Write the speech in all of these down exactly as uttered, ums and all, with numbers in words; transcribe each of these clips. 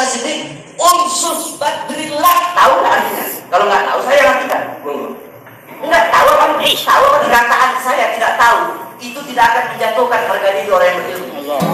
siddiq unsus badrillah. Tahu nggak artinya? Kalau nggak tahu saya lakukan. Nggak tahu kan? Tahu apa dikatakan saya tidak tahu. Itu tidak akan menjatuhkan harga diri orang yang berilmu.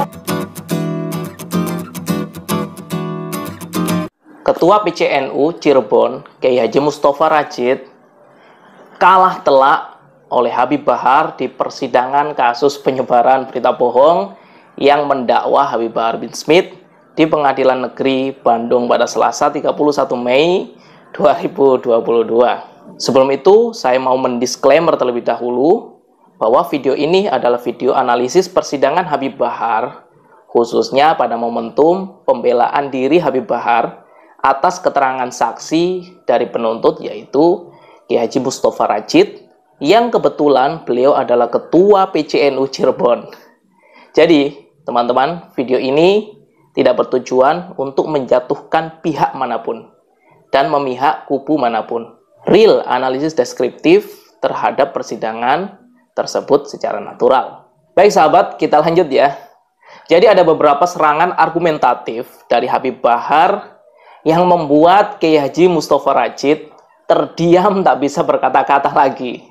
Ketua P C N U Cirebon, Kiai Haji Mustafa Rachid, kalah telak oleh Habib Bahar di persidangan kasus penyebaran berita bohong yang mendakwa Habib Bahar bin Smith di Pengadilan Negeri Bandung pada Selasa tiga puluh satu Mei dua ribu dua puluh dua. Sebelum itu, saya mau mendisklaimer terlebih dahulu bahwa video ini adalah video analisis persidangan Habib Bahar, khususnya pada momentum pembelaan diri Habib Bahar atas keterangan saksi dari penuntut, yaitu Kiai Haji Mustafa Rachid, yang kebetulan beliau adalah Ketua P C N U Cirebon. Jadi, teman-teman, video ini tidak bertujuan untuk menjatuhkan pihak manapun dan memihak kubu manapun. Real analisis deskriptif terhadap persidangan tersebut secara natural. Baik sahabat, kita lanjut ya. Jadi ada beberapa serangan argumentatif dari Habib Bahar yang membuat Kiai Haji Mustafa Rachid terdiam tak bisa berkata-kata lagi.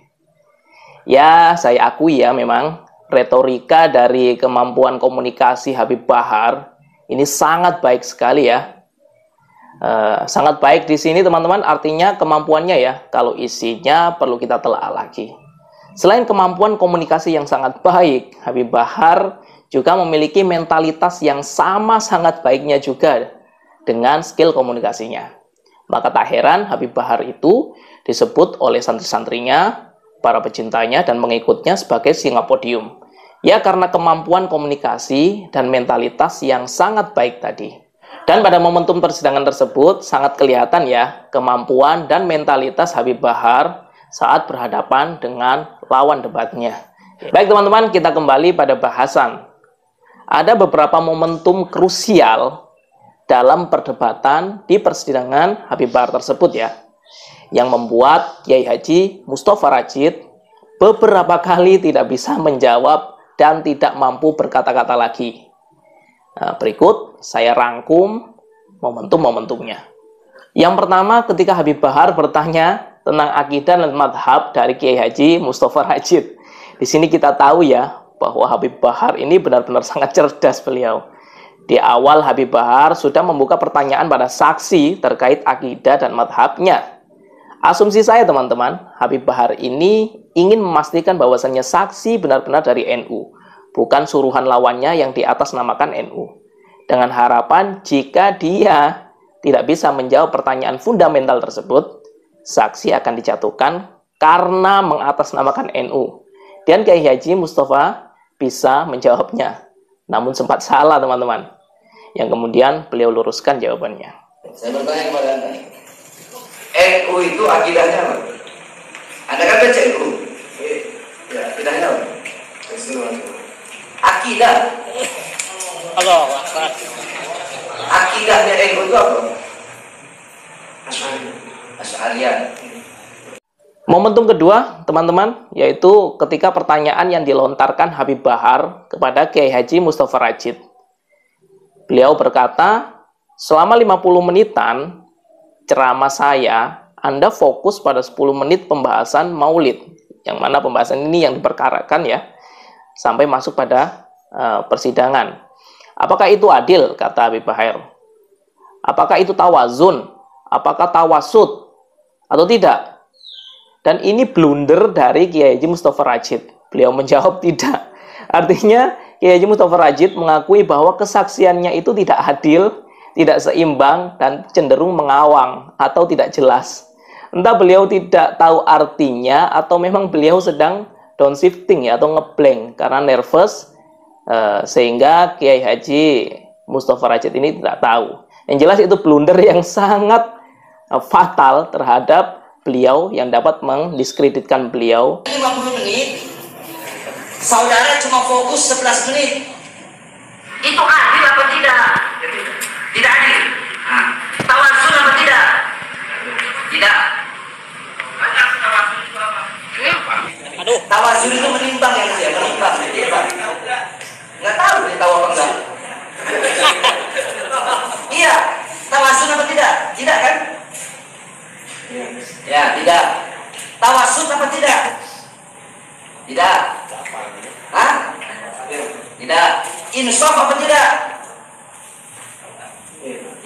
Ya, saya akui ya, memang retorika dari kemampuan komunikasi Habib Bahar ini sangat baik sekali ya. Uh, sangat baik di sini teman-teman, artinya kemampuannya ya. Kalau isinya perlu kita telaah lagi. Selain kemampuan komunikasi yang sangat baik, Habib Bahar juga memiliki mentalitas yang sama sangat baiknya juga dengan skill komunikasinya. Maka tak heran Habib Bahar itu disebut oleh santri-santrinya, para pecintanya dan mengikutnya sebagai singa podium. Ya, karena kemampuan komunikasi dan mentalitas yang sangat baik tadi. Dan pada momentum persidangan tersebut sangat kelihatan ya kemampuan dan mentalitas Habib Bahar saat berhadapan dengan lawan debatnya. Baik teman-teman, kita kembali pada bahasan. Ada beberapa momentum krusial dalam perdebatan di persidangan Habib Bahar tersebut ya, yang membuat Kiai Haji Mustafa Rachid beberapa kali tidak bisa menjawab dan tidak mampu berkata-kata lagi. Nah, berikut saya rangkum momentum-momentumnya. Yang pertama, ketika Habib Bahar bertanya tentang akidah dan madhab dari Kiai Haji Mustafa Rachid. Di sini kita tahu ya bahwa Habib Bahar ini benar-benar sangat cerdas beliau. Di awal Habib Bahar sudah membuka pertanyaan pada saksi terkait akidah dan madhabnya. Asumsi saya teman-teman, Habib Bahar ini ingin memastikan bahwasannya saksi benar-benar dari N U, bukan suruhan lawannya yang di atas namakan N U. Dengan harapan jika dia tidak bisa menjawab pertanyaan fundamental tersebut, saksi akan dijatuhkan karena mengatasnamakan N U. Dan Kiai Haji Mustafa bisa menjawabnya. Namun sempat salah teman-teman, yang kemudian beliau luruskan jawabannya. Saya bertanya kepada Anda, N U itu akidahnya apa? Anda kan baca N U? Ya, akidahnya apa? Akidah. Allah. Akidahnya N U itu apa? Asy'ariyah. Momentum kedua, teman-teman, yaitu ketika pertanyaan yang dilontarkan Habib Bahar kepada Kiai Haji Mustafa Rachid. Beliau berkata, selama lima puluh menitan ceramah saya, Anda fokus pada sepuluh menit pembahasan maulid, yang mana pembahasan ini yang diperkarakan ya, sampai masuk pada uh, persidangan. Apakah itu adil, kata Habib Bahar? Apakah itu tawazun? Apakah tawasud? Atau tidak? Dan ini blunder dari Kiai Haji Mustafa Rachid. Beliau menjawab tidak. Artinya Kiai Haji Mustafa Rachid mengakui bahwa kesaksiannya itu tidak adil, tidak seimbang, dan cenderung mengawang atau tidak jelas. Entah beliau tidak tahu artinya atau memang beliau sedang downshifting ya, atau ngeblank karena nervous, eh, sehingga Kiai Haji Mustafa Rachid ini tidak tahu. Yang jelas itu blunder yang sangat eh, fatal terhadap beliau, yang dapat mendiskreditkan beliau. lima puluh menit, saudara cuma fokus sebelas menit. Itu adil apa tidak? Tidak adil. Nah, tawasul apa tidak? Tidak. Aduh. Tawasul itu menimbang ya, ya menimbang. Nggak tahu dia tahu apa enggak. Iya,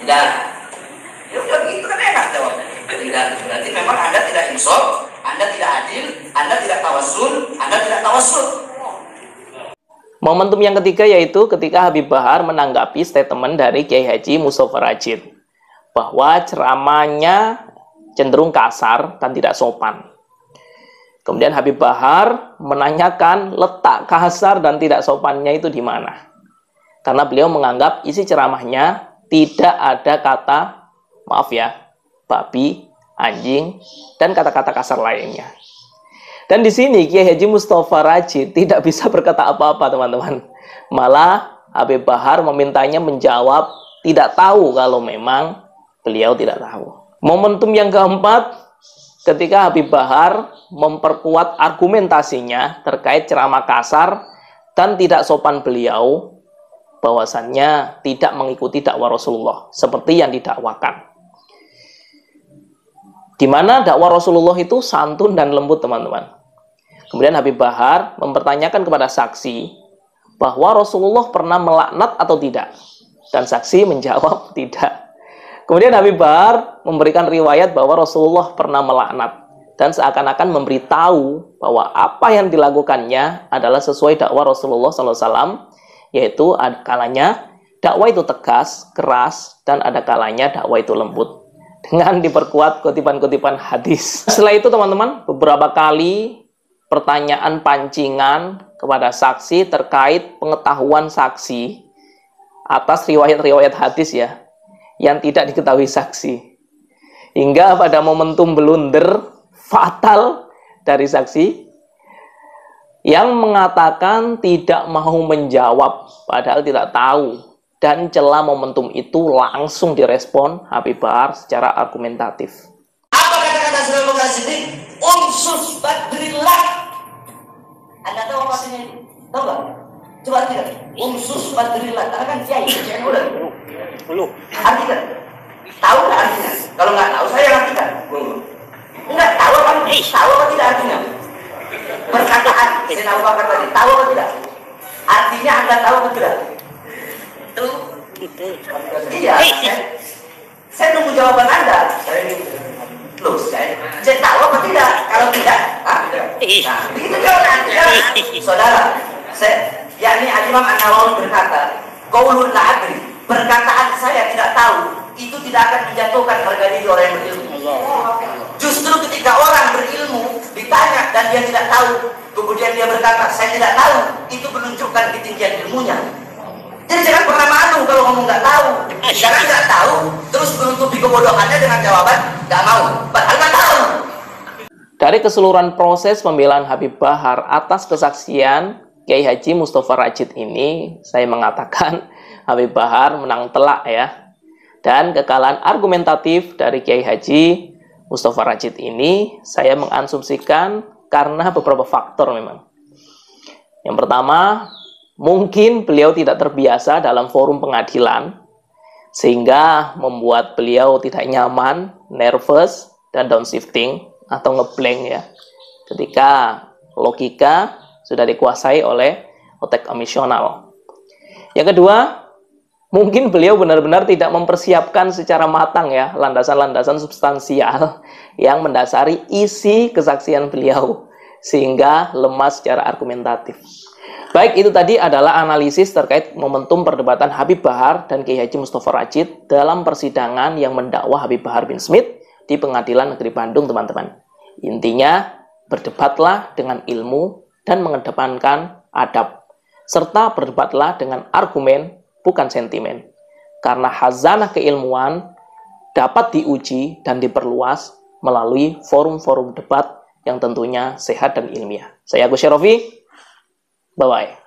Tidak. Ya udah gitu kan enak jawabnya. Tidak. Berarti memang Anda tidak insaf, Anda tidak adil, Anda tidak tawasul, Anda tidak tawasul. Momentum yang ketiga yaitu ketika Habib Bahar menanggapi statement dari Kiai Haji Mustofa Rachid bahwa ceramahnya cenderung kasar dan tidak sopan. Kemudian Habib Bahar menanyakan letak kasar dan tidak sopannya itu di mana. Karena beliau menganggap isi ceramahnya tidak ada kata, maaf ya, babi, anjing, dan kata-kata kasar lainnya. Dan di sini Kiai Haji Mustofa Rachid tidak bisa berkata apa-apa, teman-teman. Malah Habib Bahar memintanya menjawab tidak tahu kalau memang beliau tidak tahu. Momentum yang keempat, ketika Habib Bahar memperkuat argumentasinya terkait ceramah kasar dan tidak sopan beliau, bahwasannya tidak mengikuti dakwah Rasulullah seperti yang didakwakan. Di mana dakwah Rasulullah itu santun dan lembut, teman-teman. Kemudian Habib Bahar mempertanyakan kepada saksi bahwa Rasulullah pernah melaknat atau tidak. Dan saksi menjawab tidak. Kemudian Habib Bahar memberikan riwayat bahwa Rasulullah pernah melaknat. Dan seakan-akan memberitahu bahwa apa yang dilakukannya adalah sesuai dakwah Rasulullah shallallahu alaihi wasallam. Yaitu ada kalanya dakwah itu tegas, keras, dan ada kalanya dakwah itu lembut. Dengan diperkuat kutipan-kutipan hadis. Setelah itu teman-teman, beberapa kali pertanyaan pancingan kepada saksi terkait pengetahuan saksi atas riwayat-riwayat hadis ya, yang tidak diketahui saksi. Hingga pada momentum blunder fatal dari saksi yang mengatakan tidak mau menjawab padahal tidak tahu, dan celah momentum itu langsung direspon Habib Bahar secara argumentatif. Apa kata-kata Saudara Muqaddis? Umsus badrillah. Anda tahu apa artinya itu? Tahu nggak? Coba artikan. Umsus badrillah. Karena kan kiai, kiai udah. Belum. Artikan. Tahu nggak artinya? Kalau nggak tahu saya artikan. Nggak tahu kan? Tahu apa tidak artinya? Perkataan. Saya tahu apa tadi. Tahu apa tidak? Artinya Anda tahu apa tidak? Tuh. Iya. Saya, saya nunggu jawaban Anda. Saya loh, saya, saya tahu apa tidak? Kalau tidak, ah, tidak. Nah, begitu jawaban Anda. Saudara, saya, yakni Al-Imam An-Nawawi berkata, qaulun la adri, perkataan saya tidak tahu, itu tidak akan menjatuhkan harga diri orang yang berilmu. Justru ketika orang berilmu ditanya dan dia tidak tahu, kemudian dia berkata saya tidak tahu, itu menunjukkan ketinggian ilmunya. Jadi jangan pernah malu kalau ngomong nggak tahu. Jangan nggak tahu terus menutupi kebodohannya dengan jawaban nggak mau, padahal nggak tahu. Dari keseluruhan proses pembelaan Habib Bahar atas kesaksian Kiai Haji Mustofa Rachid ini, saya mengatakan Habib Bahar menang telak ya. Dan kekalahan argumentatif dari Kiai Haji Mustofa Rachid ini saya mengasumsikan karena beberapa faktor memang. Yang pertama, mungkin beliau tidak terbiasa dalam forum pengadilan, sehingga membuat beliau tidak nyaman, nervous, dan downshifting atau ngeblank ya. Ketika logika sudah dikuasai oleh otak emosional. Yang kedua, mungkin beliau benar-benar tidak mempersiapkan secara matang ya landasan-landasan substansial yang mendasari isi kesaksian beliau, sehingga lemah secara argumentatif. Baik, itu tadi adalah analisis terkait momentum perdebatan Habib Bahar dan Kiai Haji Mustofa Rachid dalam persidangan yang mendakwa Habib Bahar bin Smith di Pengadilan Negeri Bandung, teman-teman. Intinya, berdebatlah dengan ilmu dan mengedepankan adab, serta berdebatlah dengan argumen, bukan sentimen. Karena khazanah keilmuan dapat diuji dan diperluas melalui forum-forum debat yang tentunya sehat dan ilmiah. Saya Agus Syarafi. Bye-bye.